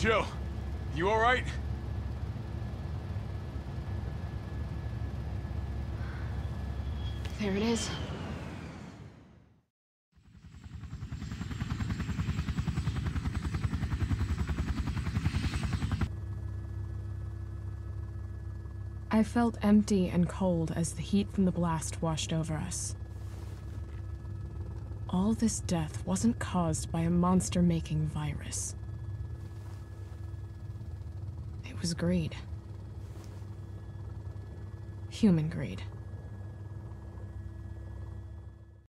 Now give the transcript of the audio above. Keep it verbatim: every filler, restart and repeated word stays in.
Jill, you alright? There it is. I felt empty and cold as the heat from the blast washed over us. All this death wasn't caused by a monster-making virus. It was greed. Human greed.